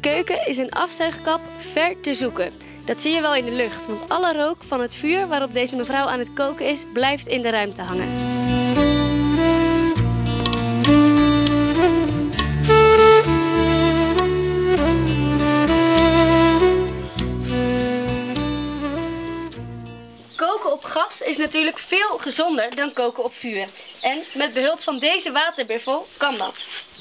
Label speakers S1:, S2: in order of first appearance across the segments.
S1: keuken is een afzuigkap ver te zoeken. Dat zie je wel in de lucht, want alle rook van het vuur waarop deze mevrouw aan het koken is, blijft in de ruimte hangen. Koken op gas is natuurlijk veel gezonder dan koken op vuur. En met behulp van deze waterbuffel kan dat.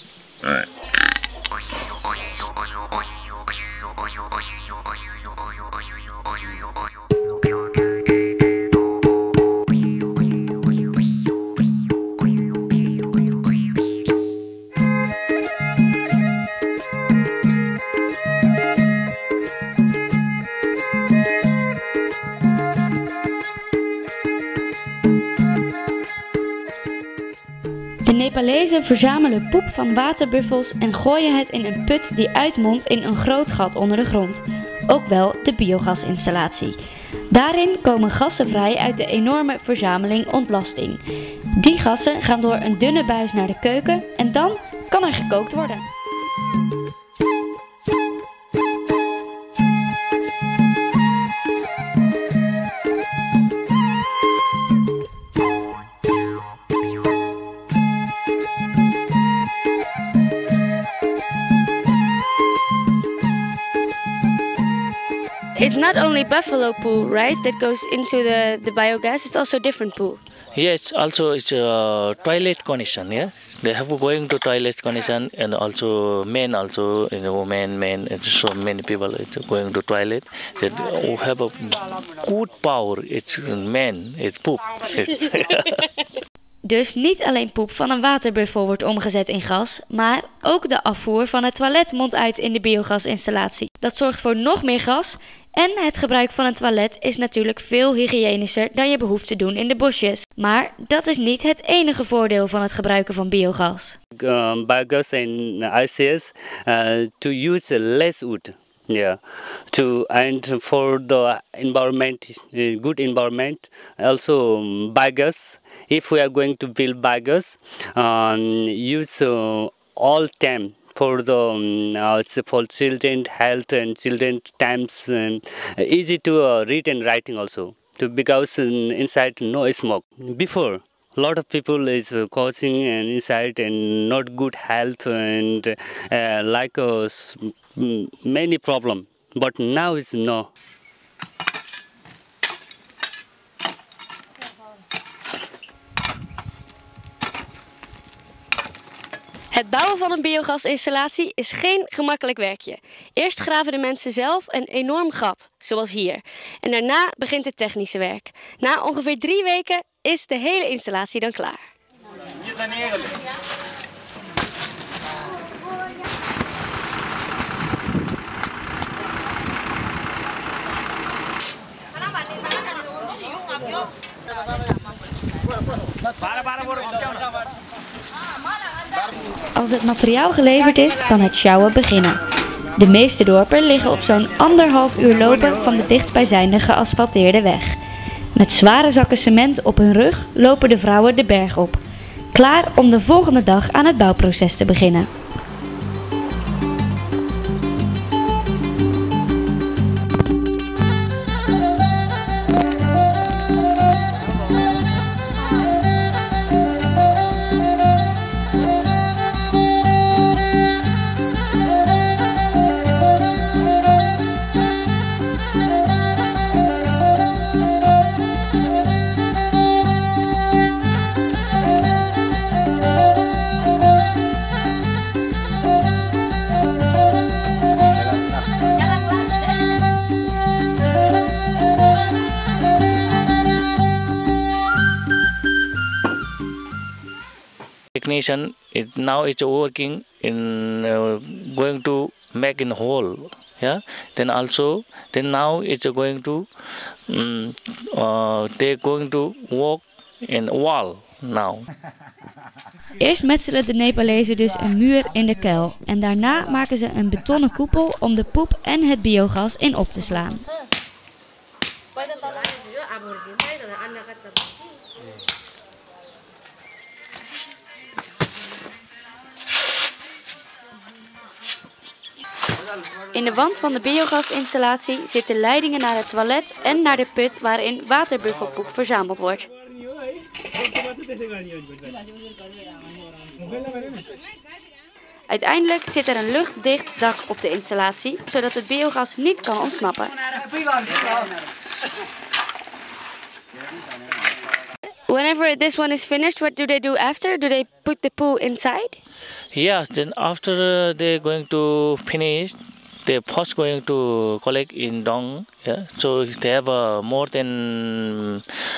S1: De Nepalezen verzamelen poep van waterbuffels en gooien het in een put die uitmondt in een groot gat onder de grond. Ook wel de biogasinstallatie. Daarin komen gassen vrij uit de enorme verzameling ontlasting. Die gassen gaan door een dunne buis naar de keuken en dan kan er gekookt worden. It's not only buffalo poo, right, that goes into the biogas, it's also different poo.
S2: Yes, also it's toilet connection, yeah. They have going to toilet connection and also men also, men, so many people going to toilet. They have a good power, it's men, it's poop.
S1: Dus niet alleen poep van een waterbuffel wordt omgezet in gas, maar ook de afvoer van het toilet mondt uit in de biogasinstallatie. Dat zorgt voor nog meer gas en het gebruik van een toilet is natuurlijk veel hygiënischer dan je behoeft te doen in de bosjes. Maar dat is niet het enige voordeel van het gebruiken van biogas.
S3: Biogas and ICS to use less wood. Yeah, and for the environment, good environment. Also, biogas. If we are going to build biogas, use all time for the for children health and children times. Easy to read and writing also. Because inside no smoke. Before, a lot of people is causing inside and not good health and many problem. But now is no.
S1: Het bouwen van een biogasinstallatie is geen gemakkelijk werkje. Eerst graven de mensen zelf een enorm gat, zoals hier. En daarna begint het technische werk. Na ongeveer 3 weken is de hele installatie dan klaar. Als het materiaal geleverd is, kan het sjouwen beginnen. De meeste dorpen liggen op zo'n 1,5 uur lopen van de dichtstbijzijnde geasfalteerde weg. Met zware zakken cement op hun rug lopen de vrouwen de berg op. Klaar om de volgende dag aan het bouwproces te beginnen.
S2: Technician now is working in going to make in hole, yeah. Then now it's going to they're going to work in wall now.
S1: Eerst metselen de Nepalezen dus een muur in de kuil en daarna maken ze een betonnen koepel om de poep en het biogas in op te slaan. In de wand van de biogasinstallatie zitten leidingen naar het toilet en naar de put waarin waterbuffelpoep verzameld wordt. Uiteindelijk zit er een luchtdicht dak op de installatie, zodat het biogas niet kan ontsnappen. Whenever this one is finished, what do they do after? Do they put the poo inside?
S2: Yeah, then after they're going to finish, they're first going to collect in Dong. Yeah, so they have more than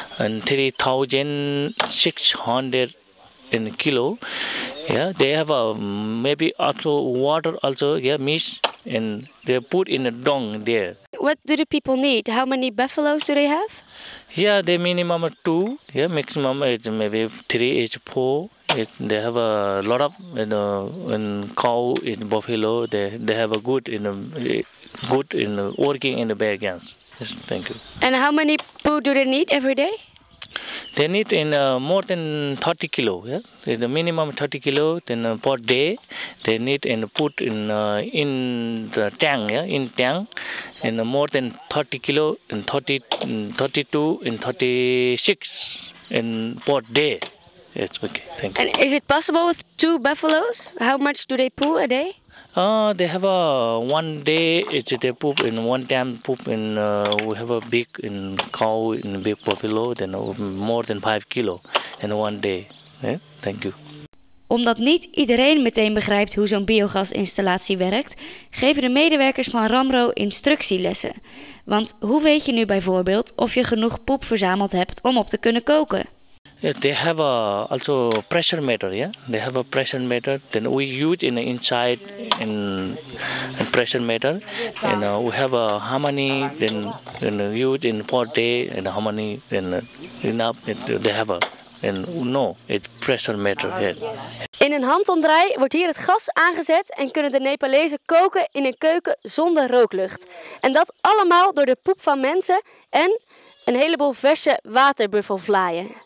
S2: 3,600 in kilo. Yeah, they have maybe also water also, yeah, mix, and they put in a Dong there.
S1: What do the people need? How many buffaloes do they have?
S2: Yeah, the minimum 2. Yeah, maximum is maybe 3 is 4. They have a lot of cow in buffalo. They have a good working in the bargains. Yes, thank you.
S1: And how many poo do they need every day?
S2: They need more than 30 kilo. Yeah, the minimum 30 kilo. Then per day, they need and put in the tank. Yeah, in tank, and more than 30 kilo and 32 and 36 and per day. Yes, okay. Thank you.
S1: And is it possible with 2 buffaloes? How much do they poo a day?
S2: They have one day they poop in one time poop in we have a big cow in big buffalo then more than 5 kilo in one day. Yeah? Thank you.
S1: Omdat niet iedereen meteen begrijpt hoe zo'n biogasinstallatie werkt, geven de medewerkers van Ramro instructielessen. Want hoe weet je nu bijvoorbeeld of je genoeg poep verzameld hebt om op te kunnen koken?
S2: Yeah, they have also pressure meter. Yeah, they have a pressure meter. Then we use in the inside in pressure meter, and we have how many then use in per day and how many then enough. They have it's pressure meter. Yeah.
S1: In een handomdraai wordt hier het gas aangezet en kunnen de Nepalezen koken in een keuken zonder rooklucht. En dat allemaal door de poep van mensen en een heleboel verse waterbuffelvlaaien.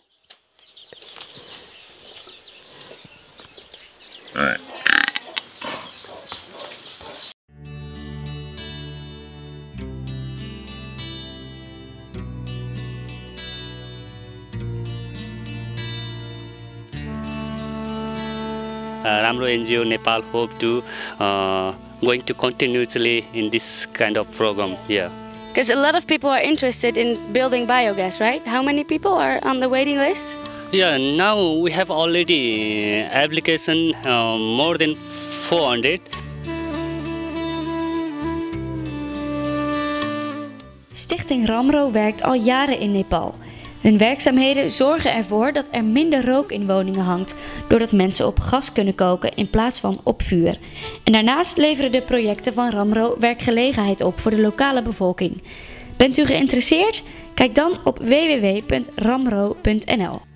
S3: Ramro NGO Nepal hope to going to continuously in this kind of program. Yeah.
S1: Because a lot of people are interested in building biogas, right? How many people are on the waiting list?
S3: Yeah, now we have already application more than 400.
S1: Stichting Ramro werkt al jaren in Nepal. Hun werkzaamheden zorgen ervoor dat er minder rook in woningen hangt, doordat mensen op gas kunnen koken in plaats van op vuur. En daarnaast leveren de projecten van Ramro werkgelegenheid op voor de lokale bevolking. Bent u geïnteresseerd? Kijk dan op www.ramro.nl.